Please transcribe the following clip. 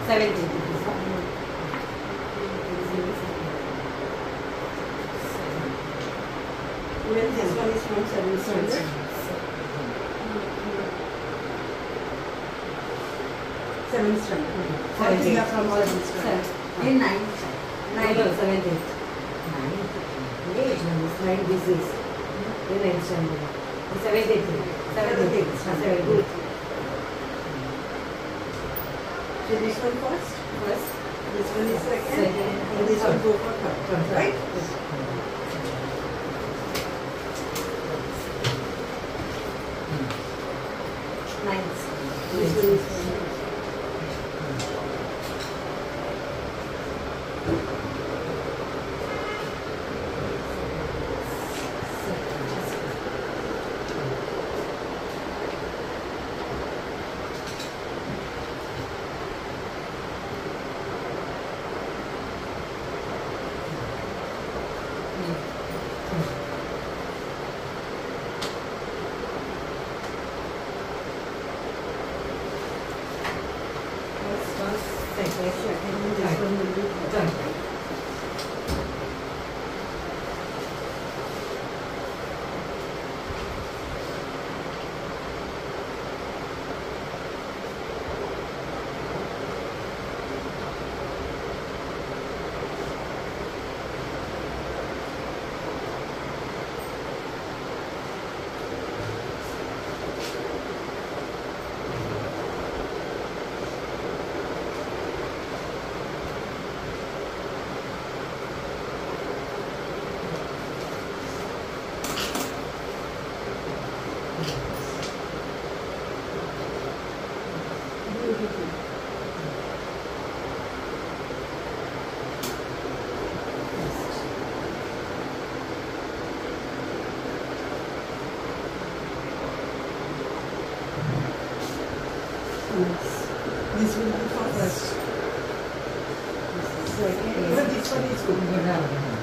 17th. Even this one is from 7th standard. 7th standard. All these are from 7th standard. In 9th. 17th. 9th. This is in 9th standard. 17th. 17th. So this one first, First. this one is second, Second. and this one go for third, right? Ninth. This one is for Second. this one will be Third. This will be first. Second. Even this one is good.